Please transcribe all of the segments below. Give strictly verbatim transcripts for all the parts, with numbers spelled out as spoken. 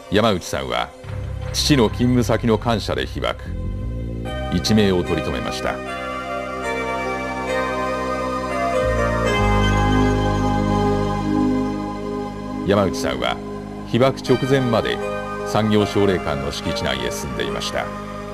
山内さんは父の勤務先の官舎で被爆、一命を取り留めました。山内さんは被爆直前まで産業奨励館の敷地内へ住んでいました。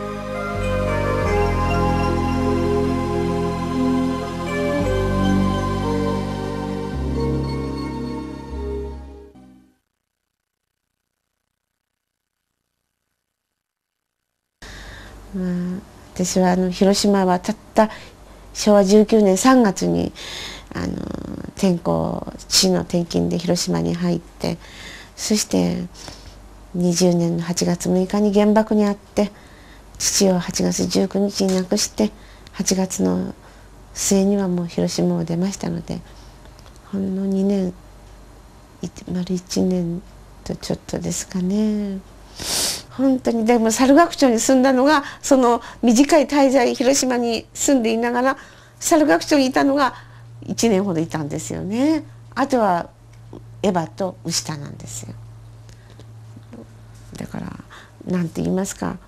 まあ、私はあの広島はたったしょうわじゅうきゅうねんさんがつにあの転校父の転勤で広島に入って、そしてにじゅうねんのはちがつむいかに原爆にあって父をはちがつじゅうくにちに亡くして、はちがつの末にはもう広島を出ましたので、ほんのにねん丸いちねんとちょっとですかね。本当にでも猿楽町に住んだのが、その短い滞在広島に住んでいながら猿楽町にいたのがいちねんほどいたんですよね。あとはエヴァと牛田なんですよ。だからなんて言いますか、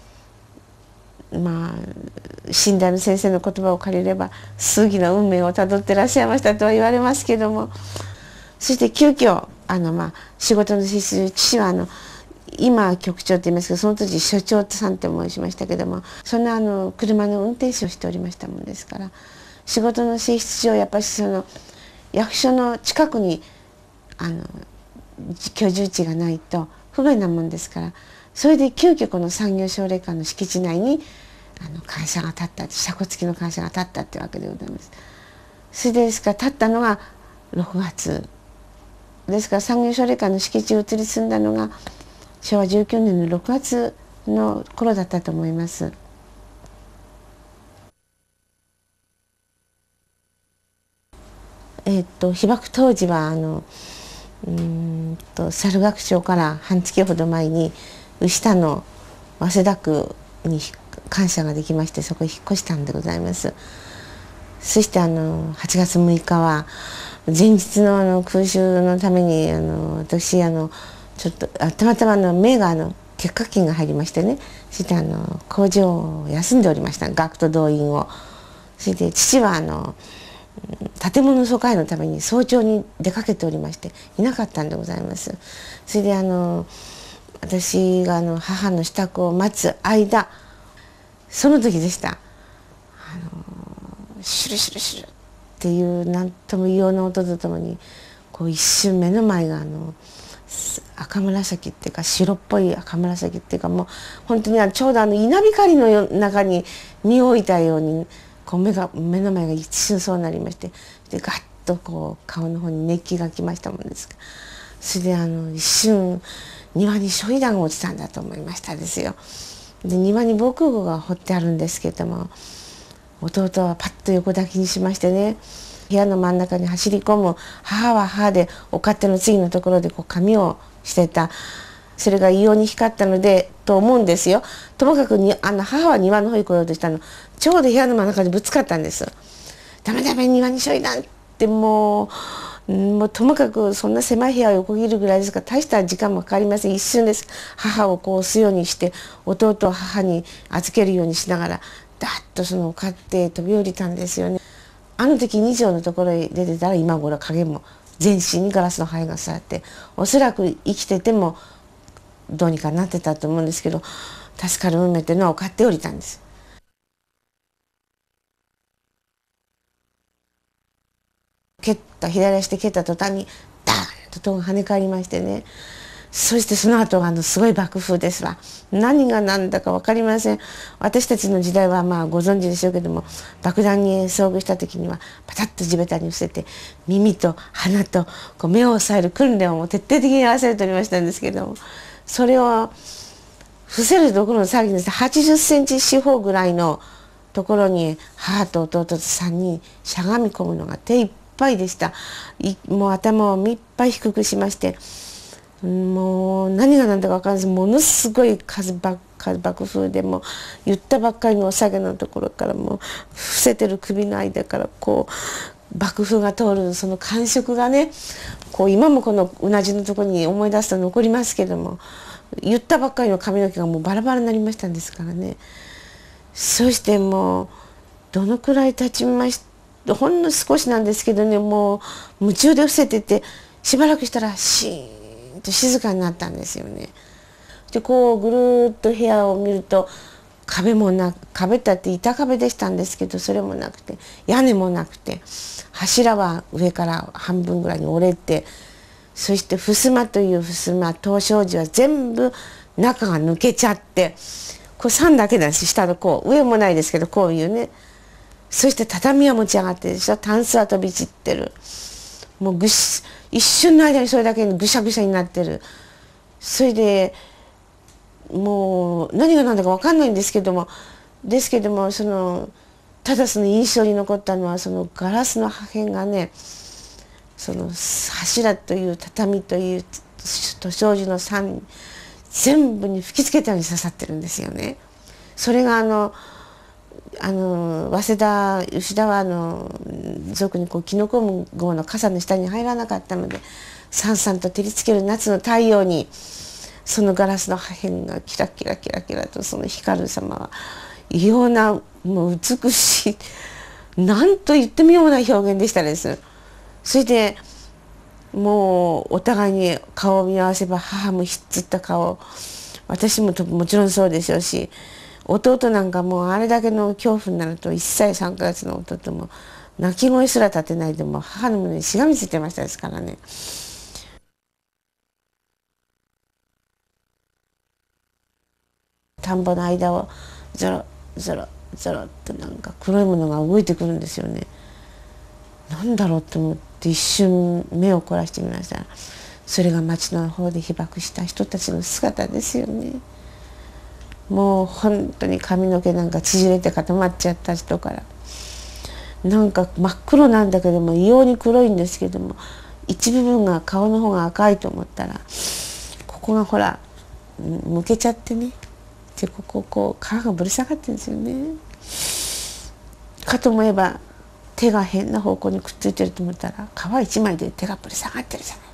まあ信頼の先生の言葉を借りれば数奇な運命をたどってらっしゃいましたとは言われますけども、そして急遽あのまあ仕事の資質、父はあの今局長って言いますけど、その当時所長さんって申しましたけども、そんなあの車の運転手をしておりましたもんですから、仕事の性質上やっぱりその役所の近くにあの居住地がないと不便なもんですから、それで急遽この産業奨励館の敷地内にあの会社が建った、車庫付きの会社が建ったってわけでございます。それでですから建ったのがろくがつですから、産業奨励館の敷地に移り住んだのがしょうわじゅうきゅうねんのろくがつの頃だったと思います。えっと被爆当時はあのうんと猿楽町から半月ほど前に牛田の早稲田区に官舎ができまして、そこへ引っ越したんでございます。そしてあのはちがつむいかは前日のあの空襲のためにあの私あのちょっとあたまたまの目があの結核菌が入りましてね、そしてあの工場を休んでおりました、学徒動員を。それで父はあの建物疎開のために早朝に出かけておりましていなかったんでございます。それであの私があの母の支度を待つ間、その時でした。あのシュルシュルシュルっていう何とも異様な音とともに、こう一瞬目の前があの赤紫っていうか白っぽい赤紫っていうか、もう本当にちょうどあの稲光の中に身を置いたようにこう目が目の前が一瞬そうなりまして、でガッとこう顔の方に熱気がきましたもんですから、それであの一瞬庭に焼夷弾が落ちたんだと思いましたですよ。で庭に防空壕が掘ってあるんですけれども、弟はパッと横抱きにしましてね、部屋の真ん中に走り込む。母は母でお勝手の次のところでこう髪をしてた。それが異様に光ったのでと思うんですよ。ともかくにあの母は庭の方に来ようとしたの、ちょうど部屋の真ん中にぶつかったんです。ダメダメ、庭に焼夷弾ってもうもうともかくそんな狭い部屋を横切るぐらいですから、大した時間もかかりません。一瞬です。母をこう押すようにして弟を母に預けるようにしながらダッとその買って飛び降りたんですよね。あの時にじょうのところへ出てたら今頃影も全身にガラスの灰がさって、おそらく生きててもどうにかなってたと思うんですけど、助かる運命っていうのは買って降りたんです。蹴った左足で蹴った途端にダーンと塔が跳ね返りましてね、そしてその後はあのすごい爆風ですわ。何が何だか分かりません。私たちの時代はまあご存知でしょうけども、爆弾に遭遇した時にはパタッと地べたに伏せて耳と鼻とこう目を押さえる訓練をもう徹底的にやらされておりましたんですけども、それを伏せるどころの騒ぎです。はちじゅっセンチ四方ぐらいのところに母と弟とさんにんしゃがみ込むのが手いっぱいでした。いもう頭をいっぱい低くしまして、もう何が何だか分からず、ものすごい数ば爆風でも言ったばっかりのお下げのところからもう伏せてる首の間からこう爆風が通るその感触がね、こう今もこのうなじのところに思い出すと残りますけども、 言ったばっかりの髪の毛がもうバラバラになりましたんですからね。そしてもうどのくらい経ちましたほんの少しなんですけどね、もう夢中で伏せてて、しばらくしたらシーンと静かになったんですよね。でこうぐるーっと部屋を見ると、壁もな壁だって板壁でしたんですけど、それもなくて、屋根もなくて、柱は上から半分ぐらいに折れて、そして襖という襖、東障子は全部中が抜けちゃって、これさんだけなんです、下のこう上もないですけど、こういうね。そして畳は持ち上がってるでしょ、タンスは飛び散ってる、もうぐし一瞬の間にそれだけぐしゃぐしゃになってる。それでもう何が何だか分かんないんですけどもですけどもそのただその印象に残ったのは、そのガラスの破片がね、その柱という畳というと障子の三全部に吹きつけたように刺さってるんですよね。それがあのあの早稲田吉田はあの俗にこうキノコ雲の傘の下に入らなかったので、さんさんと照りつける夏の太陽にそのガラスの破片がキラキラキラキラとその光る様は異様なもう美しい、何と言ってもような表現でしたです。それでもうお互いに顔を見合わせば、母もひっつった顔、私もともちろんそうでしょうし、弟なんかもうあれだけの恐怖になるといっさいさんかげつの弟も泣き声すら立てないでも母の胸にしがみついてましたですからね。田んぼの間をゾロゾロゾロっとなんか黒いものが動いてくるんですよね。なんだろうと思って一瞬目を凝らしてみましたら、それが町の方で被爆した人たちの姿ですよね。もう本当に髪の毛なんか縮れて固まっちゃった人から、なんか真っ黒なんだけども異様に黒いんですけども、一部分が顔の方が赤いと思ったら、ここがほらむけちゃってね、でこここう皮がぶら下がってるんですよね。かと思えば手が変な方向にくっついてると思ったら、皮一枚で手がぶら下がってるじゃない。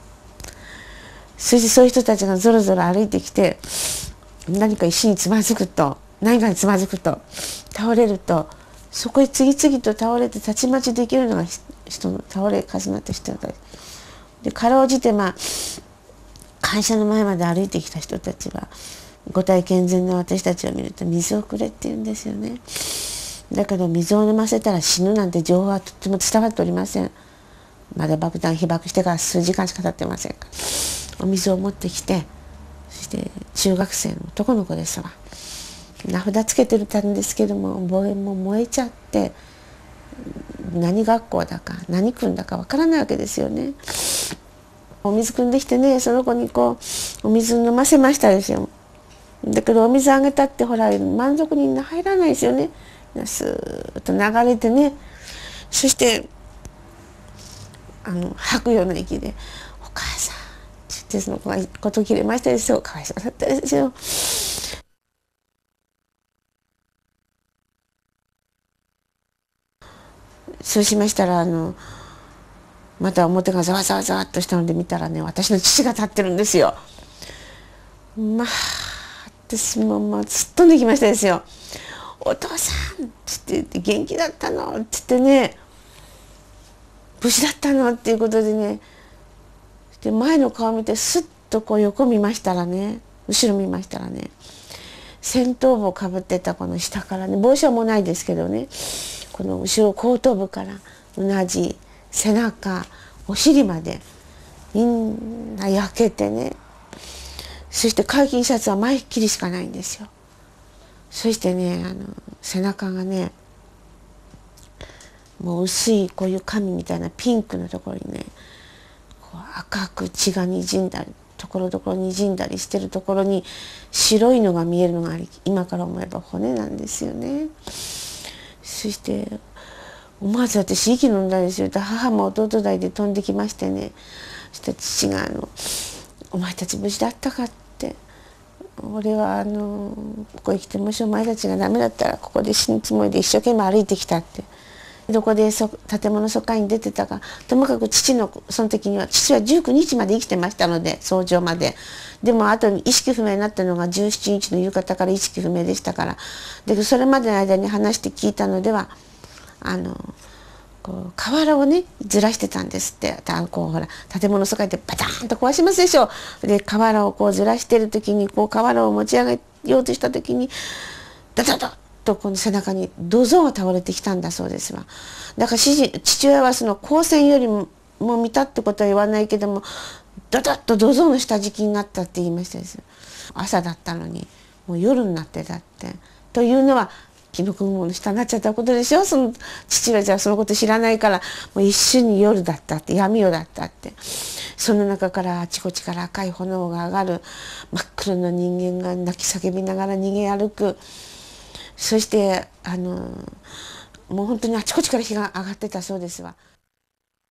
そしてそういう人たちがぞろぞろ歩いてきて、何か石につまずくと、何かにつまずくと倒れると、そこへ次々と倒れてたちまちできるのが人の倒れ重なった人たちで、かろうじてまあ会社の前まで歩いてきた人たちは、ご体健全な私たちを見ると水をくれって言うんですよね。だけど水を飲ませたら死ぬなんて情報はとっても伝わっておりません。まだ爆弾被爆してから数時間しか経ってませんから、お水を持ってきて、そして中学生の男の子ですわ、名札つけてたんですけども、望遠も燃えちゃって、何学校だか何君だかわからないわけですよね。お水汲んできてね、その子にこうお水飲ませましたですよ。だけどお水あげたってほら満足に入らないですよね。スーッと流れてね、そしてあの吐くような息で「お母さん」って言って、その子が事切れましたですよ。かわいそうだったですよ。そうしましたらあのまた表がざわざわざわっとしたので見たらね、私の父が立ってるんですよ。まあ私ももうすっ飛んできましたですよ。お父さんって言って「元気だったの?」って言ってね「無事だったの?」っていうことでね、で前の顔見てスッとこう横見ましたらね、後ろ見ましたらね、戦闘帽かぶってたこの下からね、帽子はもうないですけどね、この後ろ後頭部からうなじ、背中、お尻までみんな焼けてね、そしてカーキシャツは前っきりしかないんですよ。そしてね、あの背中がね、もう薄いこういう紙みたいなピンクのところにね、こう赤く血がにじんだり、ところどころにじんだりしてるところに白いのが見えるのが今から思えば骨なんですよね。そして思わず私息飲んだんですよ。母も弟代で飛んできましてね、そして父があの「お前たち無事だったか」って。俺はあのここへ来てもしお前たちがダメだったらここで死ぬつもりで一生懸命歩いてきたってどこでそ建物疎開に出てたか、ともかく父のその時には、父はじゅうくにちまで生きてましたので、早朝まで。でもあと意識不明になったのがじゅうしちにちの夕方から意識不明でしたから、でそれまでの間に話して聞いたのでは、あのこう瓦をねずらしてたんですって。こうほら建物疎開ってバターンと壊しますでしょ。で瓦をこうずらしてる時に、こう瓦を持ち上げようとした時にダダダッとこの背中に土蔵が倒れてきたんだそうですわ。だから父親はその光線よりも見たってことは言わないけども、ダダッと土蔵の下敷きになったって言いましたです。朝だったのにもう夜になってたって。というのはキノコ雲の下になっちゃったことでしょ。その父はじゃあそのこと知らないから、もう一瞬に夜だったって、闇夜だったって。その中からあちこちから赤い炎が上がる、真っ黒な人間が泣き叫びながら逃げ歩く。そしてあのもう本当にあちこちから火が上がってたそうですわ。